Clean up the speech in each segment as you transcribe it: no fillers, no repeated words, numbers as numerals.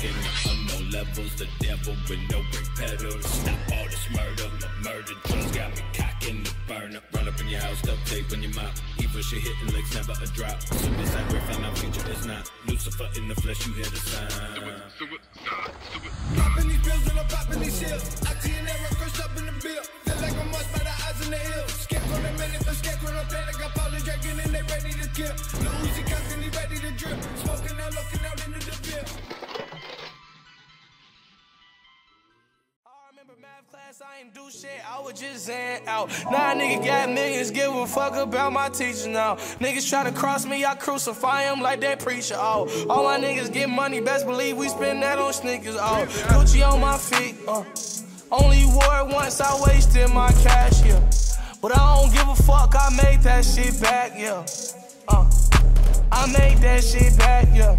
Talking unknown levels, the devil with no brake pedals. Stop all this murder, murder drugs got me cocking the burner. Run up in your house, duct tape on your mouth. Evil shit hitting legs, never a drop. Suicide breath, found out future is not. Lucifer in the flesh, you hear the sound. Popping these pills and I'm popping these shells. I see an arrow crushed up in the bill. Feel like I'm lost by the eyes in the hill. Scared for a minute, but scared when I'm panic. I follow dragon and they ready to kill. Lil Uzi cocked and he ready to drip. Smoking out, looking out into the bill. Math class, I ain't do shit, I was just zen out. Now nigga got millions, give a fuck about my teacher now. Niggas try to cross me, I crucify them like that preacher. Oh, all my niggas get money, best believe we spend that on sneakers. Oh, Gucci on my feet, only wore it once, I wasted my cash, yeah. But I don't give a fuck, I made that shit back, yeah. I made that shit back, yeah.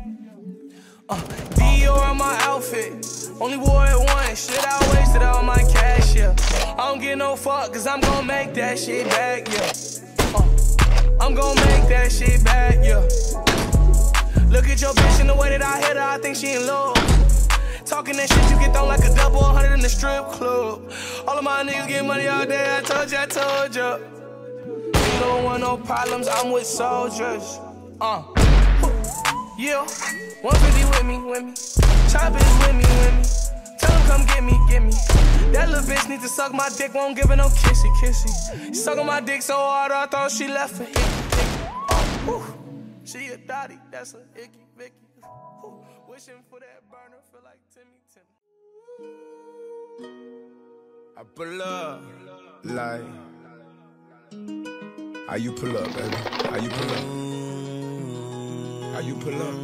Dior on my outfit, only wore it once. Shit, I wasted all my cash, yeah. I don't get no fuck, cause I'm gon' make that shit back, yeah. I'm gon' make that shit back, yeah. Look at your bitch in the way that I hit her, I think she in love. Talking that shit, you get thrown like a double 100 in the strip club. All of my niggas get money all day, I told ya. You don't want no problems, I'm with soldiers. Yeah, 150 with me. Chop is with me. Tell him come get me. That little bitch need to suck my dick, won't give her no kissy. Sucking my dick so hard, I thought she left for hickey. She a dotty, that's a icky Vicky. Wishing for that burner, feel like Timmy. I pull up, like. How you pull up, baby? How you pull up? How you pull up?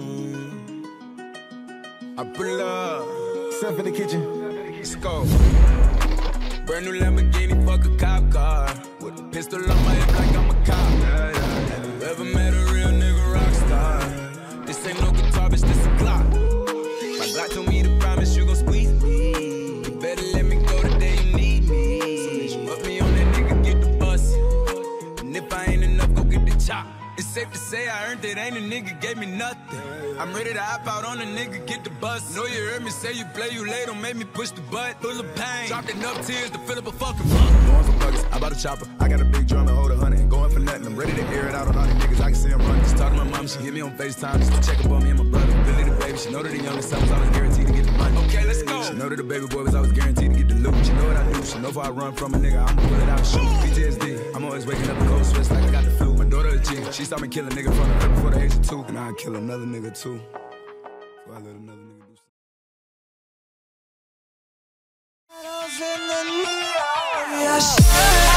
I pull up. Step in the kitchen. Let's go. Brand new Lamborghini, fuck a cop car. With a pistol on my hip like I'm a cop. Have you ever met a real nigga rock star? This ain't no guitar, bitch, this a Glock. My Glock told me to promise you gon' squeeze me. You better let me go the day you need me. So bitch, put me on that nigga, get the bus. And if I ain't enough, go get the chop. It's safe to say I earned it, ain't a nigga gave me nothing. I'm ready to hop out on a nigga, get the bus. Know you heard me say you play, you late, don't make me push the butt. Full of pain, dropped enough tears to fill up a fucking fuck. Going for buggers, I bought a chopper. I got a big drum and hold 100. Going for nothing, I'm ready to air it out on all these niggas. I can see them running. Just talk to my mom, she hit me on FaceTime just to check up on me and my brother. Billy the baby, she know that the youngest son was always guaranteed to get the money. Okay, let's go. She know that the baby boy was always guaranteed to get the loot. She know what I do, she know if I run from a nigga, I'ma pull it out and shoot. PTSD, I'm always waking up a cold sweats like I got the flu. My daughter a G, she saw me kill a nigga from her before the age of 2. And I'd kill another nigga too. Before I let another nigga do something.